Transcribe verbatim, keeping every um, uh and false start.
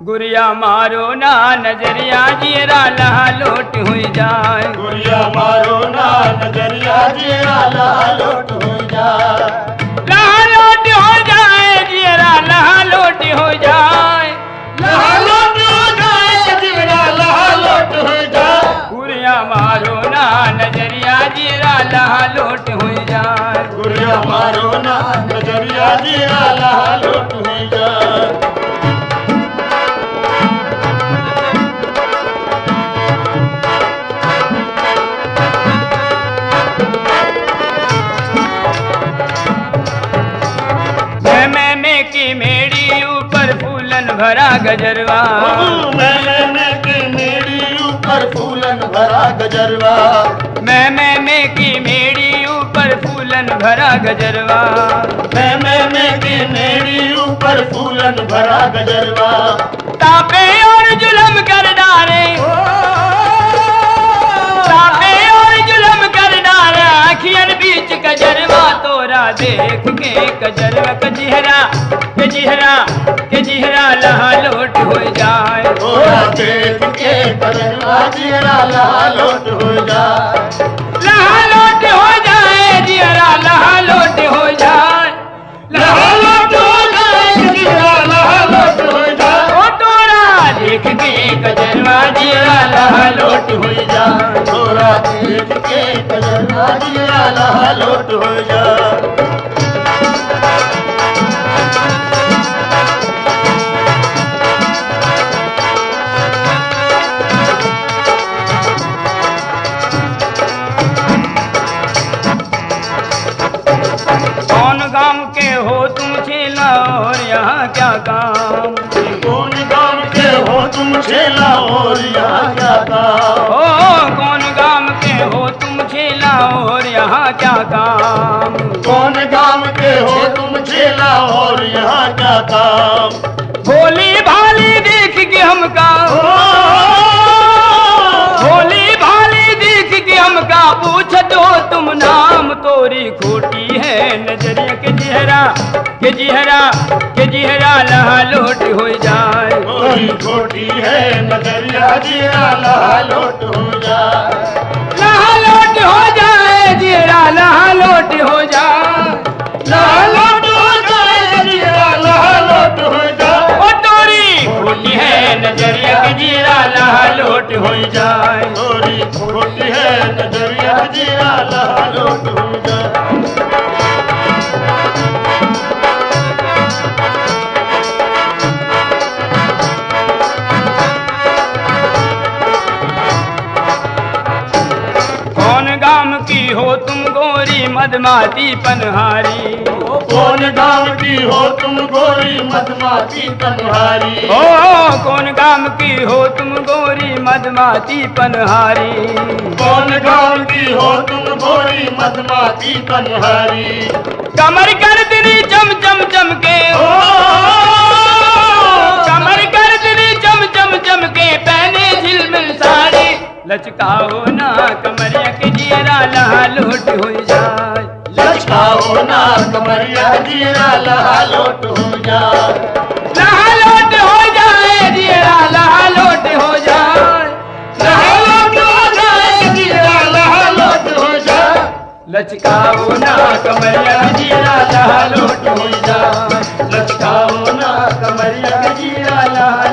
गुरिया मारो ना नजरिया जीरा लहा लोट हुई जाए। गुरिया मारो ना नजरिया जीरा लहा लोट हो जाए। लहा लोट हो जाए जीरा लहा लोट हो जाए। लहा लोट हो जाए जीरा लहा लोट हो जाए। गुरिया मारो ना नजरिया जीरा लहा लोट हो जाए। गुरिया मारो ना नजरिया जीरा लहा लोट हो जाए। की मेरी ऊपर फूलन भरा गजरवा। मैं की मेरी ऊपर फूलन भरा गजरवा। मैं मैं मैं की मेरी ऊपर फूलन भरा गजरवा। मैं मैं मैं की मेरी ऊपर फूलन भरा गजरवा। तापे और जुलम कर डाले। तापे और जुलम कर डाले आखियन बीच गजरवा। तोरा देख के गजरवा कजिहरा कजिहरा कजिहरा लहा लोट हो जाए। तोरा देख के गजरवा जिहरा लहा लोट हो जाए। लहा लोट हो जाए जिहरा लहा लोट हो जाए। लहा लोट हो जाए जिहरा लहा लोट हो जाए। ओ तोरा देख के गजरवा जिहरा लहा लोट हो जाए। तोरा देख के गजरवा जिहरा लहा लोट हो जाए। कौन गांव के हो तुम छेला और यहाँ क्या काम। कौन गांव के हो तुम छेला और यहाँ क्या काम। ओ कौन गांव के हो तुम छेला और यहाँ क्या काम। कौन गांव के हो तुम छेला और यहाँ क्या काम। भोली भाली देख के हमका भोली भाली देख के हमका पूछ दो तुम नाम। तोरी खोटी है नजरिया के जिहरा के जिहरा के जिहरा लहा लोट हो जाए। तोरी खोटी है नजरिया जिहरा लहा लोट हो जाए। लहा लोट हो जाए जिहरा लहा लोट हो जाए। लहा लोट हो जाए जिहरा लहा लोट हो जाए। ओ तोरी खोटी है नजरिया के जिहरा लहा लोट हो जाए। तोरी खोटी है नजरिया जिहरा लहा लोट हो जाए। गांव की हो तुम गोरी मदमाती पनहारी। कौन गांव की हो तुम गोरी मदमाती पनहारी। ओ कौन गांव की हो तुम गोरी मदमाती पनहारी। कौन गांव की हो तुम गोरी मदमाती पनहारी। कमर कर तेरी चम चम चम के कमर कर तेरी चम चम चम के पहने झिलमिल साड़ी। लचकाओ ना कमरिया के जिहरा लहा लोट हो जाए। लचकाओ ना कमरिया जिहरा लहा लोट हो जाए। लहा लोट हो जाए जिहरा लहा लोट हो जाए। लहा लोट हो जाए जिहरा लहा लोट हो जाए। लचकाओ ना कमरिया जिहरा लहा लोट हो जाए। लचकाओ ना कमरिया जिहरा लहा